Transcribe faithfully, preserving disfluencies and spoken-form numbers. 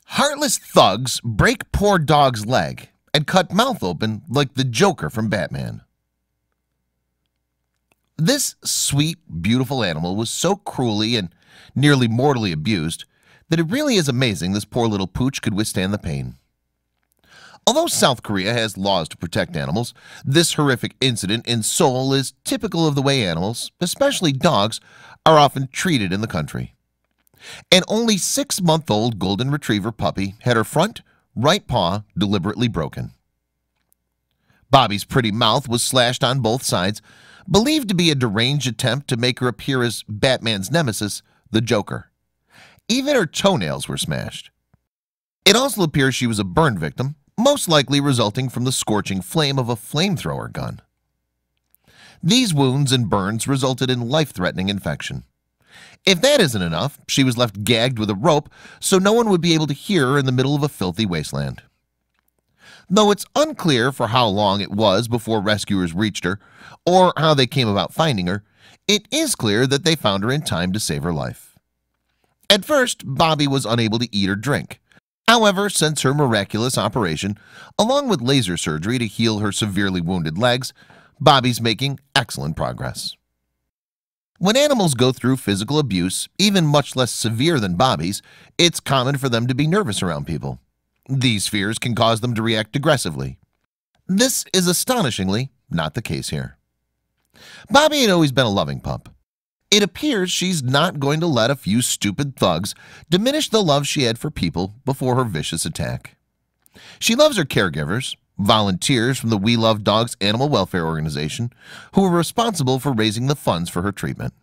Heartless thugs break poor dog's leg and cut mouth open like the Joker from Batman. This sweet, beautiful animal was so cruelly and nearly mortally abused that it really is amazing this poor little pooch could withstand the pain. Although South Korea has laws to protect animals, this horrific incident in Seoul is typical of the way animals, especially dogs, are often treated in the country. An only six-month-old golden retriever puppy had her front right paw deliberately broken. Bobby's pretty mouth was slashed on both sides, believed to be a deranged attempt to make her appear as Batman's nemesis, the Joker. Even her toenails were smashed. It also appears she was a burn victim, most likely resulting from the scorching flame of a flamethrower gun. These wounds and burns resulted in life-threatening infection. If that isn't enough, she was left gagged with a rope so no one would be able to hear her in the middle of a filthy wasteland. Though it's unclear for how long it was before rescuers reached her or how they came about finding her, it is clear that they found her in time to save her life. At first, Bobby was unable to eat or drink. However, since her miraculous operation, along with laser surgery to heal her severely wounded legs, Bobby's making excellent progress. When animals go through physical abuse, even much less severe than Bobby's, it's common for them to be nervous around people. These fears can cause them to react aggressively. This is astonishingly not the case here. Bobby had always been a loving pup. It appears she's not going to let a few stupid thugs diminish the love she had for people before her vicious attack. She loves her caregivers, volunteers from the We Love Dogs animal welfare organization, who are responsible for raising the funds for her treatment.